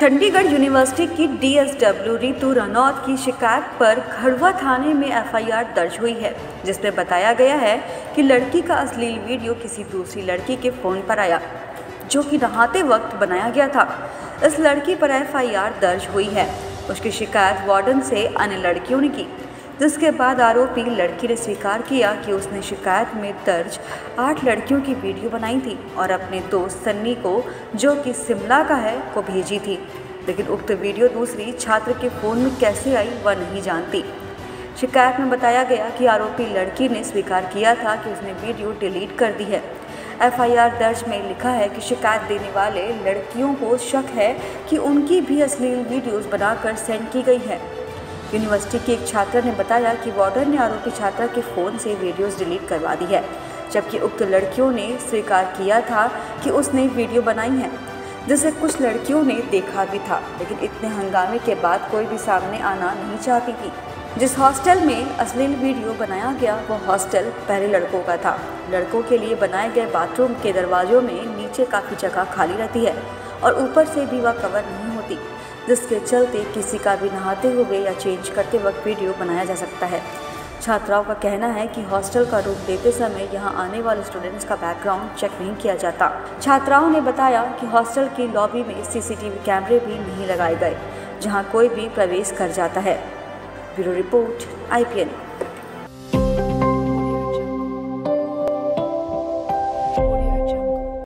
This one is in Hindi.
चंडीगढ़ यूनिवर्सिटी की डीएसडब्ल्यू रितु रनौत की शिकायत पर खड़वा थाने में एफआईआर दर्ज हुई है, जिसमें बताया गया है कि लड़की का अश्लील वीडियो किसी दूसरी लड़की के फ़ोन पर आया, जो कि नहाते वक्त बनाया गया था। इस लड़की पर एफआईआर दर्ज हुई है। उसकी शिकायत वार्डन से अन्य लड़कियों ने की, जिसके बाद आरोपी लड़की ने स्वीकार किया कि उसने शिकायत में दर्ज 8 लड़कियों की वीडियो बनाई थी और अपने दोस्त सन्नी को, जो कि शिमला का है, को भेजी थी। लेकिन उक्त वीडियो दूसरी छात्र के फ़ोन में कैसे आई वह नहीं जानती। शिकायत में बताया गया कि आरोपी लड़की ने स्वीकार किया था कि उसने वीडियो डिलीट कर दी है। एफआईआर दर्ज में लिखा है कि शिकायत देने वाले लड़कियों को शक है कि उनकी भी अश्लील वीडियोस बनाकर सेंड की गई है। यूनिवर्सिटी की एक छात्रा ने बताया कि वार्डन ने आरोपी छात्रा के फ़ोन से वीडियोस डिलीट करवा दी है, जबकि उक्त लड़कियों ने स्वीकार किया था कि उसने वीडियो बनाई है, जिसे कुछ लड़कियों ने देखा भी था। लेकिन इतने हंगामे के बाद कोई भी सामने आना नहीं चाहती थी। जिस हॉस्टल में अश्लील वीडियो बनाया गया वो हॉस्टल पहले लड़कों का था। लड़कों के लिए बनाए गए बाथरूम के दरवाजों में नीचे काफ़ी जगह खाली रहती है और ऊपर से भी वह कवर नहीं होती, जिसके चलते किसी का भी नहाते हुए या चेंज करते वक्त वीडियो बनाया जा सकता है। छात्राओं का कहना है कि हॉस्टल का रूम देते समय यहां आने वाले स्टूडेंट्स का बैकग्राउंड चेक नहीं किया जाता। छात्राओं ने बताया कि हॉस्टल की लॉबी में सीसीटीवी कैमरे भी नहीं लगाए गए, जहां कोई भी प्रवेश कर जाता है। Bureau report, IPN।